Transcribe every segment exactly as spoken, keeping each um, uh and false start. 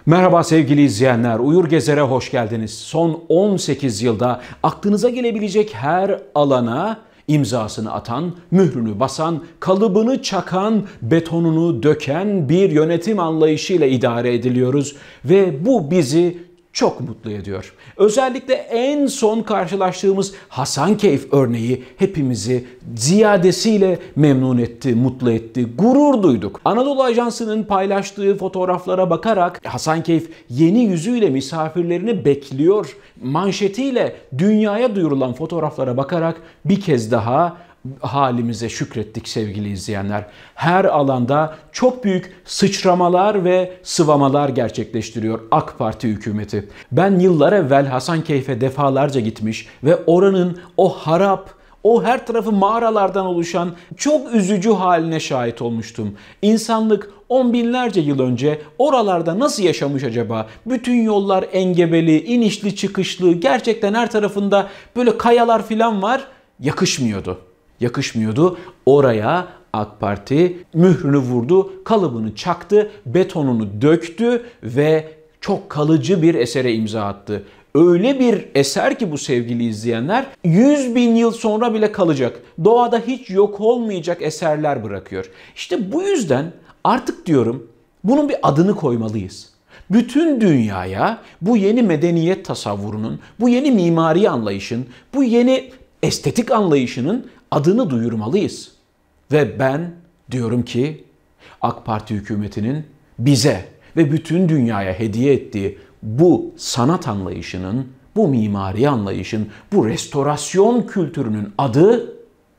Merhaba sevgili izleyenler, Uyur Gezer'e hoş geldiniz. Son on sekiz yılda aklınıza gelebilecek her alana imzasını atan, mührünü basan, kalıbını çakan, betonunu döken bir yönetim anlayışıyla idare ediliyoruz ve bu bizi çok mutlu ediyor. Özellikle en son karşılaştığımız Hasankeyf örneği hepimizi ziyadesiyle memnun etti, mutlu etti, gurur duyduk. Anadolu Ajansı'nın paylaştığı fotoğraflara bakarak Hasankeyf yeni yüzüyle misafirlerini bekliyor manşetiyle dünyaya duyurulan fotoğraflara bakarak bir kez daha halimize şükrettik sevgili izleyenler. Her alanda çok büyük sıçramalar ve sıvamalar gerçekleştiriyor AK Parti hükümeti. Ben yıllar evvel Hasankeyf'e defalarca gitmiş ve oranın o harap, o her tarafı mağaralardan oluşan çok üzücü haline şahit olmuştum. İnsanlık on binlerce yıl önce oralarda nasıl yaşamış acaba? Bütün yollar engebeli, inişli çıkışlı, gerçekten her tarafında böyle kayalar falan var. Yakışmıyordu. Yakışmıyordu. Oraya AK Parti mührünü vurdu, kalıbını çaktı, betonunu döktü ve çok kalıcı bir esere imza attı. Öyle bir eser ki bu sevgili izleyenler, yüz bin yıl sonra bile kalacak. Doğada hiç yok olmayacak eserler bırakıyor. İşte bu yüzden artık diyorum bunun bir adını koymalıyız. Bütün dünyaya bu yeni medeniyet tasavvurunun, bu yeni mimari anlayışın, bu yeni estetik anlayışının adını duyurmalıyız. Ve ben diyorum ki AK Parti hükümetinin bize ve bütün dünyaya hediye ettiği bu sanat anlayışının, bu mimari anlayışın, bu restorasyon kültürünün adı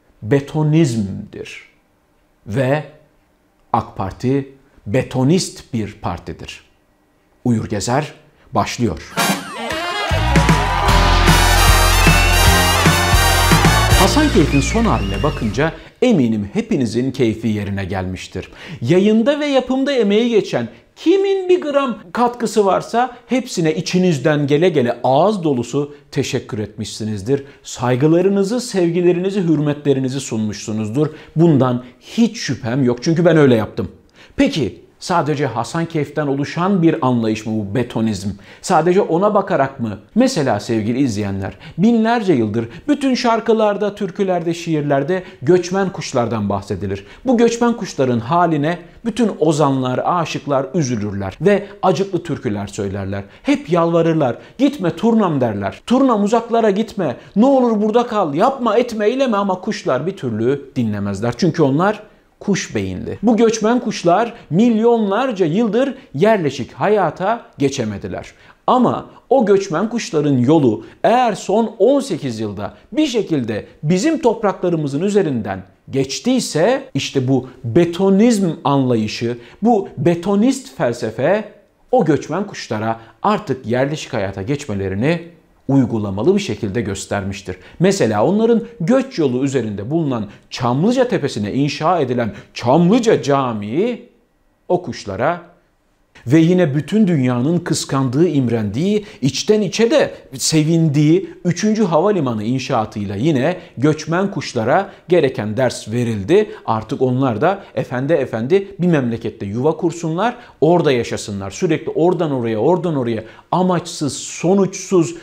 betonizmdir. Ve AK Parti betonist bir partidir. Uyur Gezer başlıyor. Hasankeyf'in son haline bakınca eminim hepinizin keyfi yerine gelmiştir. Yayında ve yapımda emeği geçen kimin bir gram katkısı varsa hepsine içinizden gele gele ağız dolusu teşekkür etmişsinizdir. Saygılarınızı, sevgilerinizi, hürmetlerinizi sunmuşsunuzdur. Bundan hiç şüphem yok çünkü ben öyle yaptım. Peki sadece Hasankeyf'ten oluşan bir anlayış mı bu betonizm? Sadece ona bakarak mı? Mesela sevgili izleyenler, binlerce yıldır bütün şarkılarda, türkülerde, şiirlerde göçmen kuşlardan bahsedilir. Bu göçmen kuşların haline bütün ozanlar, aşıklar üzülürler ve acıklı türküler söylerler. Hep yalvarırlar. Gitme turnam derler. Turnam uzaklara gitme. Ne olur burada kal. Yapma, etme, eyleme ama kuşlar bir türlü dinlemezler. Çünkü onlar kuş beyinli. Bu göçmen kuşlar milyonlarca yıldır yerleşik hayata geçemediler. Ama o göçmen kuşların yolu eğer son on sekiz yılda bir şekilde bizim topraklarımızın üzerinden geçtiyse işte bu betonizm anlayışı, bu betonist felsefe o göçmen kuşlara artık yerleşik hayata geçmelerini uygulamalı bir şekilde göstermiştir. Mesela onların göç yolu üzerinde bulunan Çamlıca Tepesi'ne inşa edilen Çamlıca Camii o kuşlara ve yine bütün dünyanın kıskandığı, imrendiği, içten içe de sevindiği üçüncü havalimanı inşaatıyla yine göçmen kuşlara gereken ders verildi. Artık onlar da efendi efendi bir memlekette yuva kursunlar, orada yaşasınlar. Sürekli oradan oraya, oradan oraya amaçsız, sonuçsuz,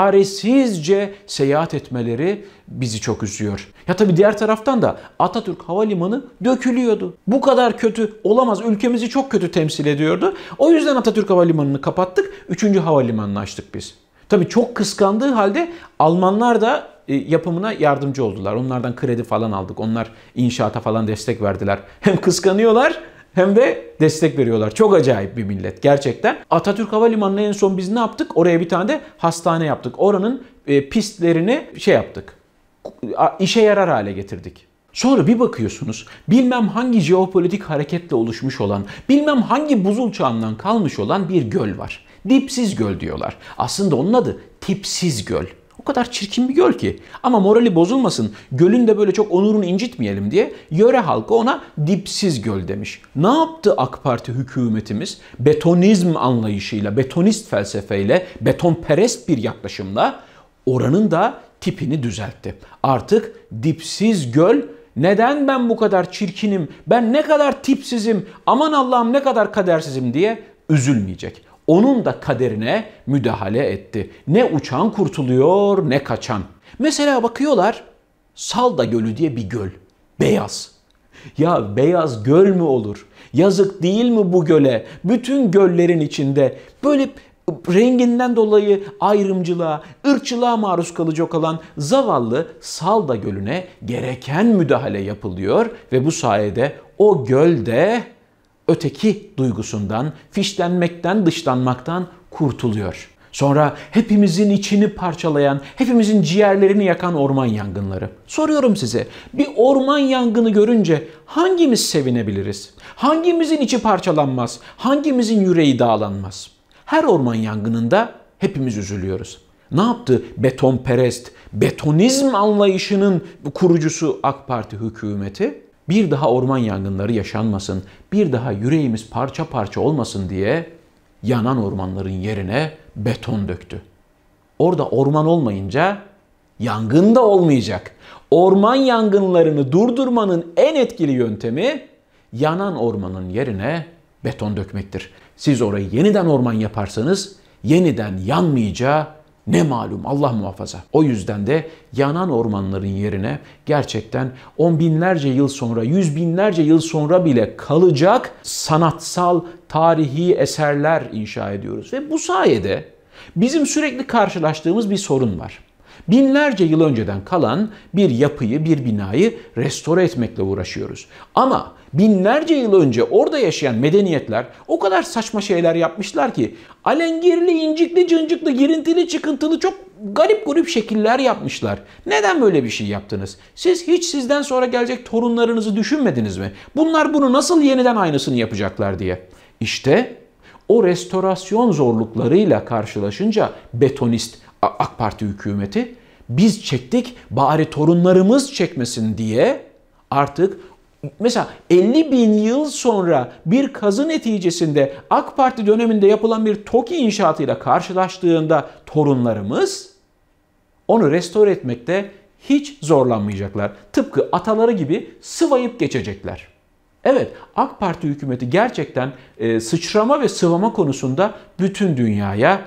çaresizce seyahat etmeleri bizi çok üzüyor. Ya tabii diğer taraftan da Atatürk Havalimanı dökülüyordu. Bu kadar kötü olamaz. Ülkemizi çok kötü temsil ediyordu. O yüzden Atatürk Havalimanı'nı kapattık. Üçüncü havalimanını açtık biz. Tabii çok kıskandığı halde Almanlar da yapımına yardımcı oldular. Onlardan kredi falan aldık. Onlar inşaata falan destek verdiler. Hem kıskanıyorlar hem de destek veriyorlar. Çok acayip bir millet gerçekten. Atatürk Havalimanı'na en son biz ne yaptık? Oraya bir tane de hastane yaptık. Oranın e, pistlerini şey yaptık. İşe yarar hale getirdik. Sonra bir bakıyorsunuz bilmem hangi jeopolitik hareketle oluşmuş olan, bilmem hangi buzul çağından kalmış olan bir göl var. Dipsiz göl diyorlar. Aslında onun adı tipsiz göl. O kadar çirkin bir göl ki. Ama morali bozulmasın, gölün de böyle çok onurunu incitmeyelim diye yöre halkı ona dipsiz göl demiş. Ne yaptı AK Parti hükümetimiz? Betonizm anlayışıyla, betonist felsefeyle, betonperest bir yaklaşımla oranın da tipini düzeltti. Artık dipsiz göl, neden ben bu kadar çirkinim, ben ne kadar tipsizim, aman Allah'ım ne kadar kadersizim diye üzülmeyecek. onun da kaderine müdahale etti. Ne uçan kurtuluyor ne kaçan. Mesela bakıyorlar, Salda Gölü diye bir göl. Beyaz. Ya beyaz göl mü olur? Yazık değil mi bu göle? Bütün göllerin içinde böyle renginden dolayı ayrımcılığa, ırkçılığa maruz kalacak olan zavallı Salda Gölü'ne gereken müdahale yapılıyor ve bu sayede o gölde öteki duygusundan, fişlenmekten, dışlanmaktan kurtuluyor. Sonra hepimizin içini parçalayan, hepimizin ciğerlerini yakan orman yangınları. Soruyorum size, bir orman yangını görünce hangimiz sevinebiliriz? Hangimizin içi parçalanmaz? Hangimizin yüreği dağlanmaz? Her orman yangınında hepimiz üzülüyoruz. Ne yaptı betonperest, betonizm anlayışının kurucusu AK Parti hükümeti? Bir daha orman yangınları yaşanmasın, bir daha yüreğimiz parça parça olmasın diye yanan ormanların yerine beton döktü. Orada orman olmayınca yangın da olmayacak. Orman yangınlarını durdurmanın en etkili yöntemi yanan ormanın yerine beton dökmektir. Siz orayı yeniden orman yaparsanız yeniden yanmayacağı ne malum, Allah muhafaza. O yüzden de yanan ormanların yerine gerçekten on binlerce yıl sonra, yüz binlerce yıl sonra bile kalacak sanatsal, tarihi eserler inşa ediyoruz. Ve bu sayede bizim sürekli karşılaştığımız bir sorun var. Binlerce yıl önceden kalan bir yapıyı, bir binayı restore etmekle uğraşıyoruz. Ama binlerce yıl önce orada yaşayan medeniyetler o kadar saçma şeyler yapmışlar ki alengirli, incikli, cıncıklı, girintili, çıkıntılı çok garip garip şekiller yapmışlar. Neden böyle bir şey yaptınız? Siz hiç sizden sonra gelecek torunlarınızı düşünmediniz mi? Bunlar bunu nasıl yeniden aynısını yapacaklar diye. İşte o restorasyon zorluklarıyla karşılaşınca betonist AK Parti hükümeti biz çektik bari torunlarımız çekmesin diye artık mesela elli bin yıl sonra bir kazı neticesinde AK Parti döneminde yapılan bir TOKİ inşaatıyla karşılaştığında torunlarımız onu restore etmekte hiç zorlanmayacaklar. Tıpkı ataları gibi sıvayıp geçecekler. Evet, AK Parti hükümeti gerçekten e, sıçrama ve sıvama konusunda bütün dünyaya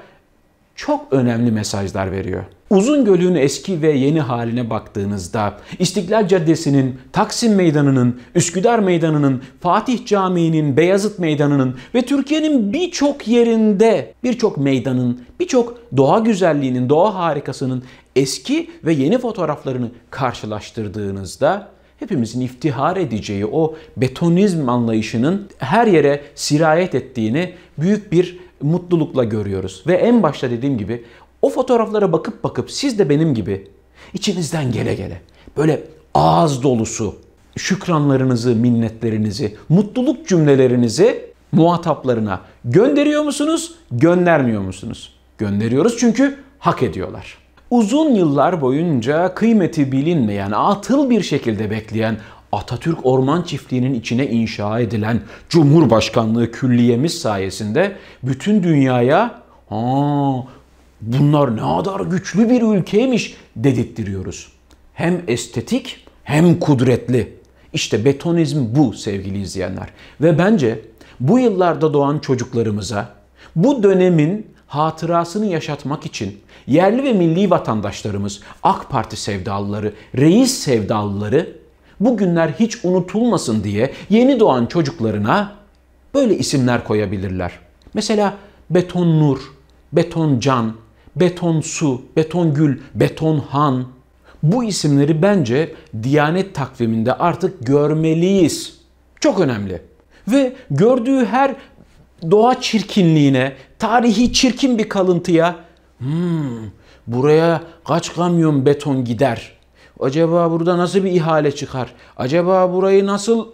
çok önemli mesajlar veriyor. Uzungöl'ün eski ve yeni haline baktığınızda İstiklal Caddesi'nin, Taksim Meydanı'nın, Üsküdar Meydanı'nın, Fatih Camii'nin, Beyazıt Meydanı'nın ve Türkiye'nin birçok yerinde, birçok meydanın, birçok doğa güzelliğinin, doğa harikasının eski ve yeni fotoğraflarını karşılaştırdığınızda hepimizin iftihar edeceği o betonizm anlayışının her yere sirayet ettiğini büyük bir mutlulukla görüyoruz. Ve en başta dediğim gibi o fotoğraflara bakıp bakıp siz de benim gibi içinizden gele gele böyle ağız dolusu şükranlarınızı, minnetlerinizi, mutluluk cümlelerinizi muhataplarına gönderiyor musunuz, göndermiyor musunuz? Gönderiyoruz çünkü hak ediyorlar. Uzun yıllar boyunca kıymeti bilinmeyen, atıl bir şekilde bekleyen Atatürk Orman Çiftliği'nin içine inşa edilen Cumhurbaşkanlığı Külliyemiz sayesinde bütün dünyaya "Aa, bunlar ne kadar güçlü bir ülkeymiş" dedirtiyoruz. Hem estetik hem kudretli. İşte betonizm bu sevgili izleyenler. Ve bence bu yıllarda doğan çocuklarımıza bu dönemin hatırasını yaşatmak için yerli ve milli vatandaşlarımız, AK Parti sevdalıları, reis sevdalıları bu günler hiç unutulmasın diye yeni doğan çocuklarına böyle isimler koyabilirler. Mesela Beton Nur, Beton Can, Beton Su, Beton Gül, Beton Han. Bu isimleri bence Diyanet takviminde artık görmeliyiz. Çok önemli. Ve gördüğü her doğa çirkinliğine, tarihi çirkin bir kalıntıya hmm, buraya kaç kamyon beton gider? Acaba burada nasıl bir ihale çıkar? Acaba burayı nasıl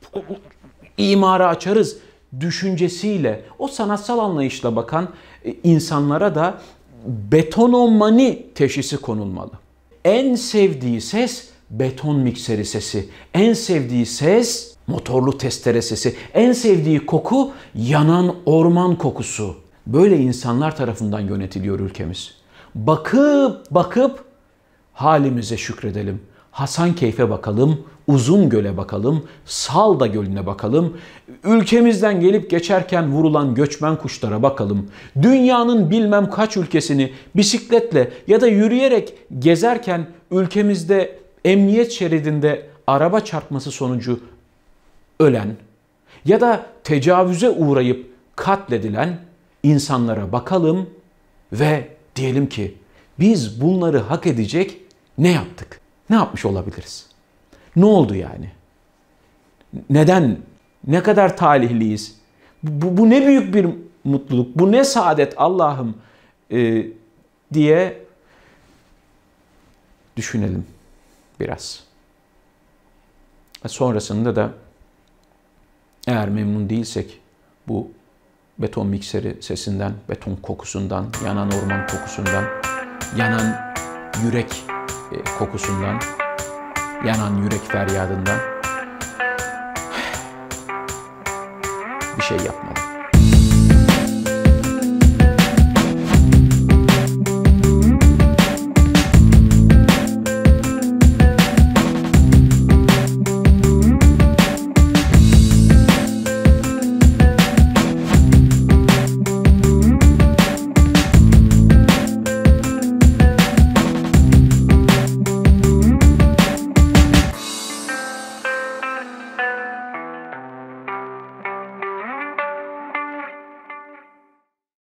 imara açarız? Düşüncesiyle, o sanatsal anlayışla bakan insanlara da betonomani teşhisi konulmalı. En sevdiği ses beton mikseri sesi. En sevdiği ses motorlu testere sesi. En sevdiği koku yanan orman kokusu. Böyle insanlar tarafından yönetiliyor ülkemiz. Bakıp bakıp halimize şükredelim. Hasankeyf'e bakalım, Uzungöl'e bakalım, Salda Gölü'ne bakalım, ülkemizden gelip geçerken vurulan göçmen kuşlara bakalım, dünyanın bilmem kaç ülkesini bisikletle ya da yürüyerek gezerken ülkemizde emniyet şeridinde araba çarpması sonucu ölen ya da tecavüze uğrayıp katledilen insanlara bakalım ve diyelim ki biz bunları hak edecek ne yaptık? Ne yapmış olabiliriz? Ne oldu yani? Neden? Ne kadar talihliyiz? Bu, bu ne büyük bir mutluluk, bu ne saadet Allah'ım e, diye düşünelim biraz. Sonrasında da eğer memnun değilsek bu beton mikseri sesinden, beton kokusundan, yanan orman kokusundan, yanan yürek kokusundan, yanan yürek feryadından bir şey yapmalı.